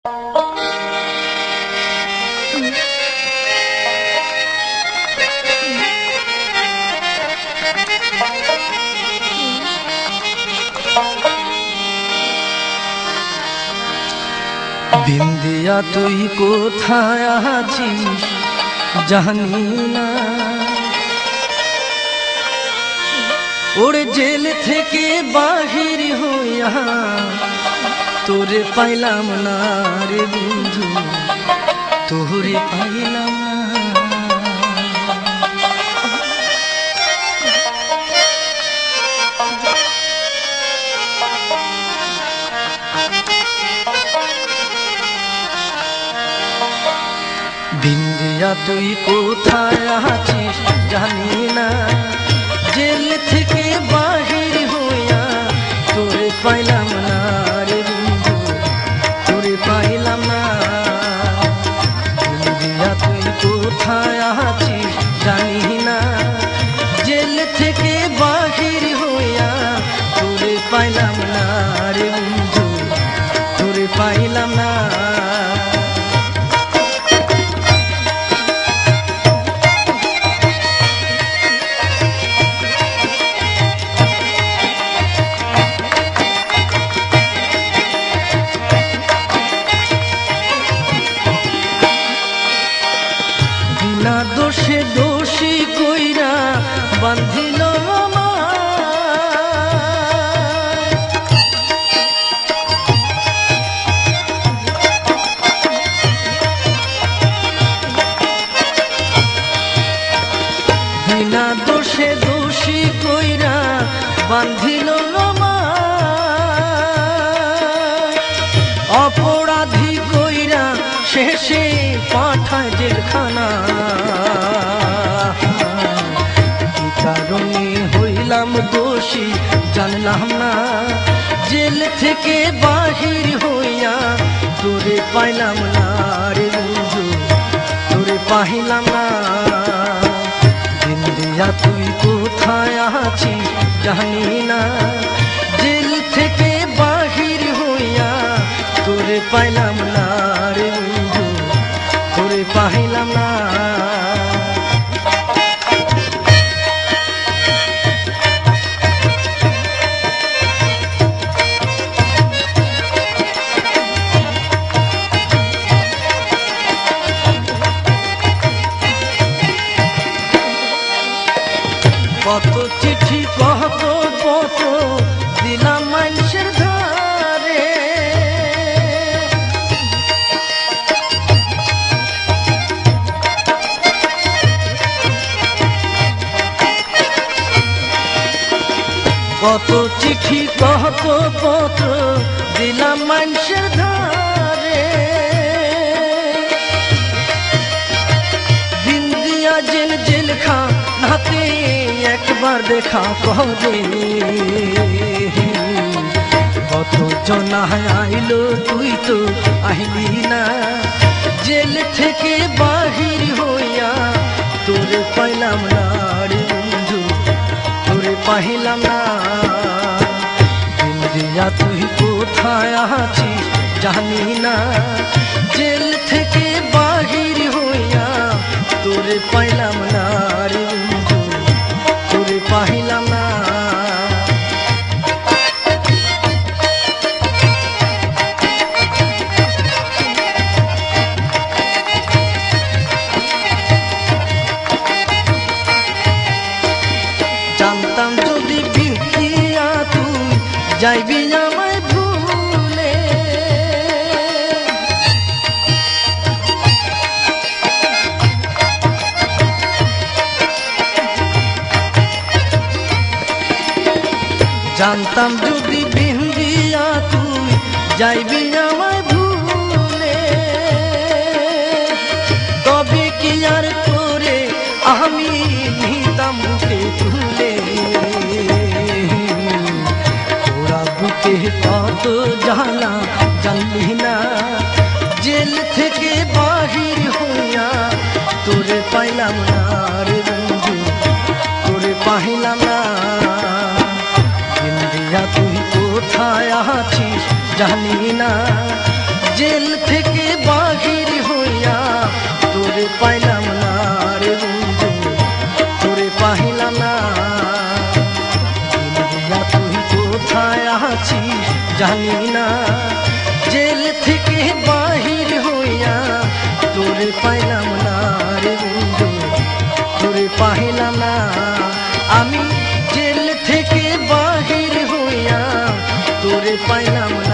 বিন্দিয়া তুই কোথায় আছিস জানি না, ওরে জেল থেকে বাহির হইয়া তোরে পাইলাম না রে বন্ধু, তোরে পাইলাম না। বিন্দিয়া তুই কোথায় আছিস জানি না, জেল থেকে বাহির হইয়া তোরে পাইলাম না রে বন্ধু, তোরে পাইলাম না। বিন্দিয়া তুই কোথায় আছিস জানি না, জেল থেকে বাহির হইয়া তোরে পাইলাম না রে বন্ধু, তোরে পাইলাম না। বিনা দোষে দোষী কইরা বান্ধিল বিনা দোষে দোষী কইরা বান্ধিল অপরাধী কইরা শেষে পাঠায় জেলখানা। কি কারণে হইলাম দোষী জানলাম না, জেল থেকে বাহির হইয়া তোরে পাইলাম না রে বন্ধু, তোরে পাইলাম না। বিন্দিয়া তুই কোথায় আছিস জানি না, জেল থেকে বাহির হইয়া তোরে পাইলাম না রে বন্ধু, তোরে পাইলাম না। কত চিঠি কত পত্র দিলাম মানুষের ধারে, কত চিঠি কত পত্র দিলাম মানুষের ধারে। বিন্দিয়া জেল জেল খা নাতে একবার দেখা করে, কত জনা আইলো তুই তো আইলি না, জেল থেকে বাহির হইয়া তোরে পাইলাম না রে বন্ধু, তোরে পাইলাম না। বিন্দিয়া তুই কোথায় আছিস জানি না, জেল থেকে বাহির হইয়া তোরে পাইলাম না রে বন্ধু, তোরে পাইলাম না। জানতাম যদি বিন্দিয়া তুই যাইবি আমায় ভুলে, জানতাম যদি বিন্দিয়া তুই যাইবি আমায় ভুলে, তবে কি আর করে আমি নিতাম বুকে তুলে। ওরা বুকে কত জ্বালা জানলি না, জেল থেকে বাহির হইয়া তোরে পাইলাম না রে বন্ধু, তোরে পাইলাম না। বিন্দিয়া তুই কোথায় আছিস জানি না, জেল থেকে বাহির হইয়া তোরে পাইলাম না রে বন্ধু, তোরে পাইলাম না। তুই কোথায় আছিস জানি না, জেল থেকে বাহির হইয়া তোরে পাইলাম না রে বন্ধু, তোরে পাইলাম না। আমি জেল থেকে বাহির হইয়া তোরে পাইলাম না।